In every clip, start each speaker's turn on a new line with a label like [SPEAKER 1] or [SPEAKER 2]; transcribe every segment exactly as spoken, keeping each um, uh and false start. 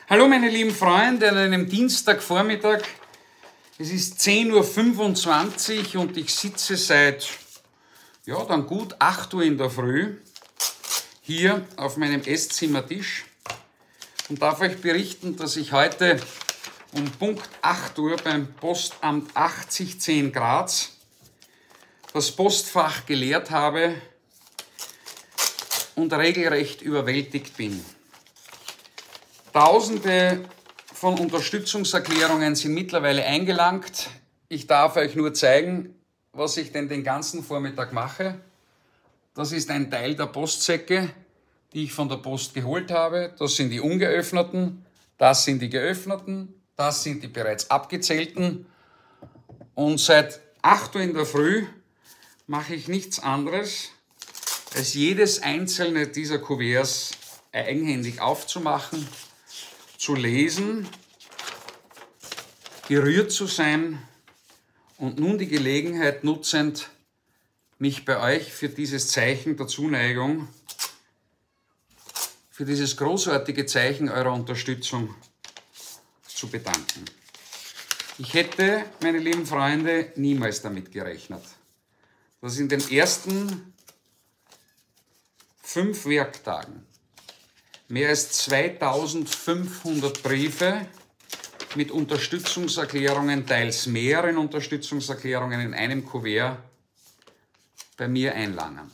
[SPEAKER 1] Hallo meine lieben Freunde an einem Dienstagvormittag. Es ist zehn Uhr fünfundzwanzig und ich sitze seit ja, dann gut acht Uhr in der Früh hier auf meinem Esszimmertisch und darf euch berichten, dass ich heute um Punkt acht Uhr beim Postamt achtzig zehn Graz das Postfach geleert habe und regelrecht überwältigt bin. Tausende von Unterstützungserklärungen sind mittlerweile eingelangt. Ich darf euch nur zeigen, was ich denn den ganzen Vormittag mache. Das ist ein Teil der Postsäcke, die ich von der Post geholt habe. Das sind die ungeöffneten, das sind die geöffneten, das sind die bereits abgezählten. Und seit acht Uhr in der Früh mache ich nichts anderes, als jedes einzelne dieser Kuverts eigenhändig aufzumachen, zu lesen, gerührt zu sein und nun die Gelegenheit nutzend, mich bei euch für dieses Zeichen der Zuneigung, für dieses großartige Zeichen eurer Unterstützung zu bedanken. Ich hätte, meine lieben Freunde, niemals damit gerechnet, dass in den ersten fünf Werktagen mehr als zweitausendfünfhundert Briefe mit Unterstützungserklärungen, teils mehreren Unterstützungserklärungen in einem Kuvert bei mir einlangen.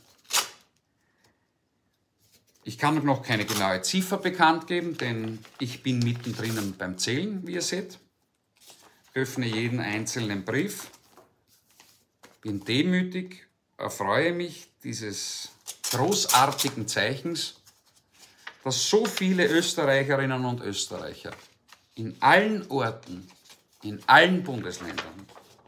[SPEAKER 1] Ich kann noch keine genaue Ziffer bekannt geben, denn ich bin mittendrin beim Zählen, wie ihr seht. Öffne jeden einzelnen Brief, bin demütig, erfreue mich dieses großartigen Zeichens, dass so viele Österreicherinnen und Österreicher in allen Orten, in allen Bundesländern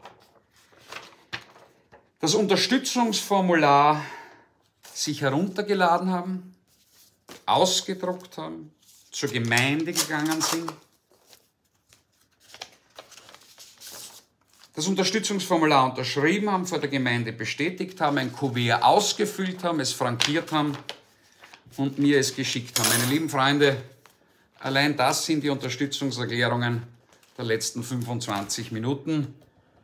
[SPEAKER 1] das Unterstützungsformular sich heruntergeladen haben, ausgedruckt haben, zur Gemeinde gegangen sind, das Unterstützungsformular unterschrieben haben, vor der Gemeinde bestätigt haben, ein Kuvert ausgefüllt haben, es frankiert haben und mir es geschickt haben. Meine lieben Freunde, allein das sind die Unterstützungserklärungen der letzten fünfundzwanzig Minuten.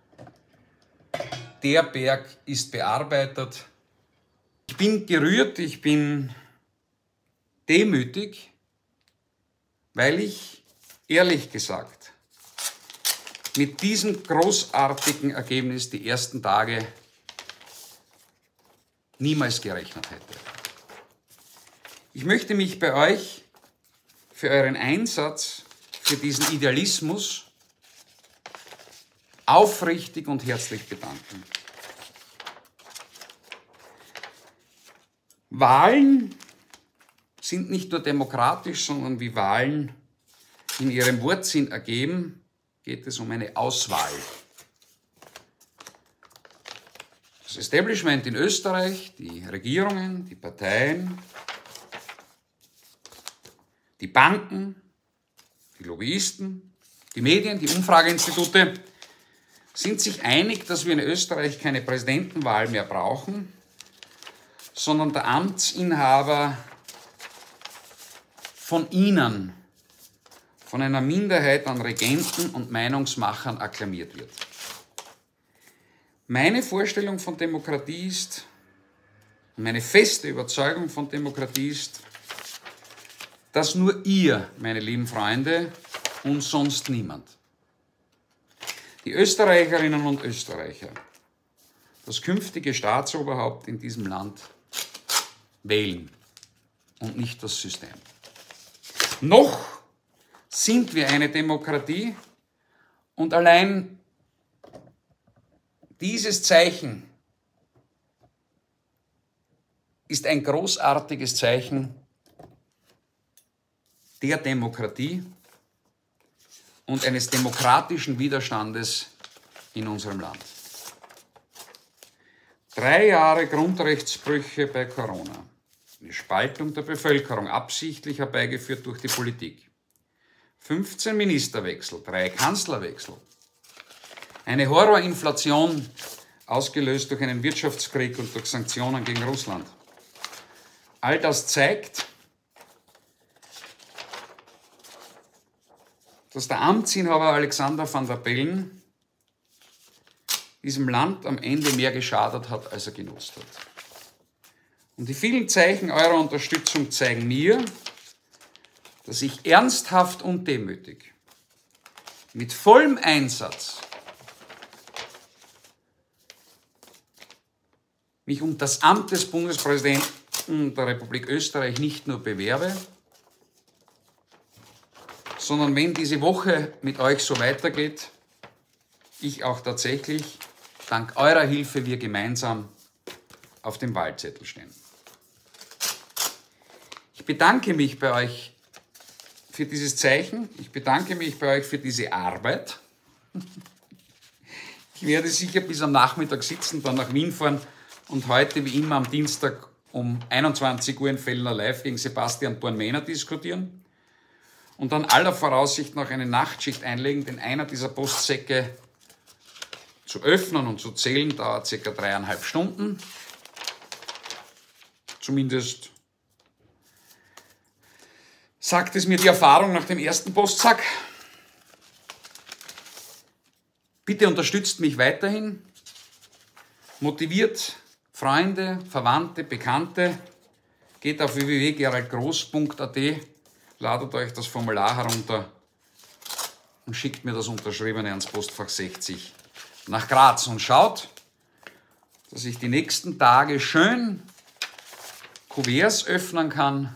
[SPEAKER 1] Der Berg ist bearbeitet. Ich bin gerührt, ich bin demütig, weil ich, ehrlich gesagt, mit diesem großartigen Ergebnis die ersten Tage niemals gerechnet hätte. Ich möchte mich bei euch für euren Einsatz, für diesen Idealismus aufrichtig und herzlich bedanken. Wahlen sind nicht nur demokratisch, sondern wie Wahlen in ihrem Wortsinn ergeben, geht es um eine Auswahl. Das Establishment in Österreich, die Regierungen, die Parteien, die Banken, die Lobbyisten, die Medien, die Umfrageinstitute sind sich einig, dass wir in Österreich keine Präsidentenwahl mehr brauchen, sondern der Amtsinhaber von Ihnen, von einer Minderheit an Regenten und Meinungsmachern akklamiert wird. Meine Vorstellung von Demokratie ist, meine feste Überzeugung von Demokratie ist, dass nur ihr, meine lieben Freunde, und sonst niemand, die Österreicherinnen und Österreicher, das künftige Staatsoberhaupt in diesem Land wählen und nicht das System. Noch sind wir eine Demokratie und allein dieses Zeichen ist ein großartiges Zeichen der Demokratie und eines demokratischen Widerstandes in unserem Land. Drei Jahre Grundrechtsbrüche bei Corona, eine Spaltung der Bevölkerung, absichtlich herbeigeführt durch die Politik, fünfzehn Ministerwechsel, drei Kanzlerwechsel, eine Horrorinflation, ausgelöst durch einen Wirtschaftskrieg und durch Sanktionen gegen Russland. All das zeigt, dass der Amtsinhaber Alexander Van der Bellen diesem Land am Ende mehr geschadet hat, als er genutzt hat. Und die vielen Zeichen eurer Unterstützung zeigen mir, dass ich ernsthaft und demütig, mit vollem Einsatz, mich um das Amt des Bundespräsidenten der Republik Österreich nicht nur bewerbe, sondern wenn diese Woche mit euch so weitergeht, ich auch tatsächlich dank eurer Hilfe wir gemeinsam auf dem Wahlzettel stehen. Ich bedanke mich bei euch für dieses Zeichen. Ich bedanke mich bei euch für diese Arbeit. Ich werde sicher bis am Nachmittag sitzen, dann nach Wien fahren und heute wie immer am Dienstag um einundzwanzig Uhr in Fellner Live gegen Sebastian Born-Mehner diskutieren und dann aller Voraussicht noch eine Nachtschicht einlegen, denn einer dieser Postsäcke zu öffnen und zu zählen dauert circa dreieinhalb Stunden. Zumindest sagt es mir die Erfahrung nach dem ersten Postsack. Bitte unterstützt mich weiterhin, motiviert Freunde, Verwandte, Bekannte, geht auf w w w punkt gerald groß punkt a t, ladet euch das Formular herunter und schickt mir das Unterschriebene ans Postfach sechzig nach Graz und schaut, dass ich die nächsten Tage schön Kuverts öffnen kann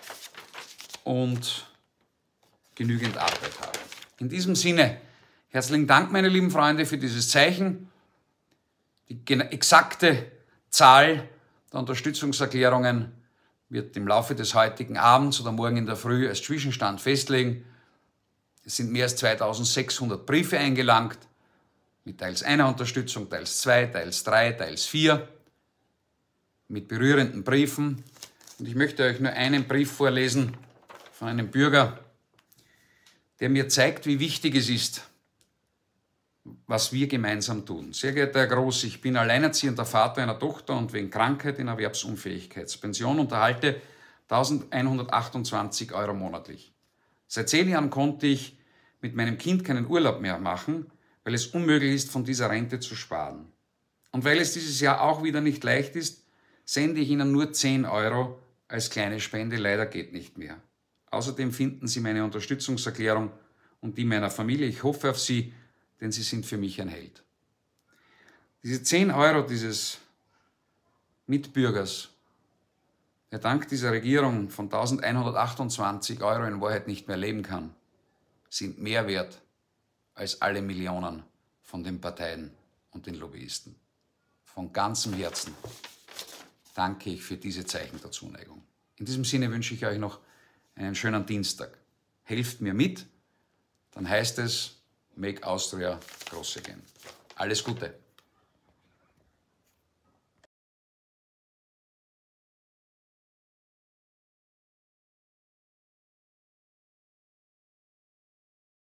[SPEAKER 1] und genügend Arbeit habe. In diesem Sinne, herzlichen Dank, meine lieben Freunde, für dieses Zeichen. Die exakte Zahl der Unterstützungserklärungen wird im Laufe des heutigen Abends oder morgen in der Früh als Zwischenstand festlegen. Es sind mehr als zweitausendsechshundert Briefe eingelangt, mit teils einer Unterstützung, teils zwei, teils drei, teils vier, mit berührenden Briefen. Und ich möchte euch nur einen Brief vorlesen von einem Bürger, der mir zeigt, wie wichtig es ist, was wir gemeinsam tun. Sehr geehrter Herr Groß, ich bin alleinerziehender Vater einer Tochter und wegen Krankheit in Erwerbsunfähigkeitspension unterhalte eintausendeinhundertachtundzwanzig Euro monatlich. Seit zehn Jahren konnte ich mit meinem Kind keinen Urlaub mehr machen, weil es unmöglich ist, von dieser Rente zu sparen. Und weil es dieses Jahr auch wieder nicht leicht ist, sende ich Ihnen nur zehn Euro als kleine Spende. Leider geht nicht mehr. Außerdem finden Sie meine Unterstützungserklärung und die meiner Familie. Ich hoffe auf Sie, denn Sie sind für mich ein Held. Diese zehn Euro dieses Mitbürgers, der dank dieser Regierung von eintausendeinhundertachtundzwanzig Euro in Wahrheit nicht mehr leben kann, sind mehr wert als alle Millionen von den Parteien und den Lobbyisten. Von ganzem Herzen danke ich für diese Zeichen der Zuneigung. In diesem Sinne wünsche ich euch noch einen schönen Dienstag. Helft mir mit, dann heißt es Make Austria groß again. Alles Gute.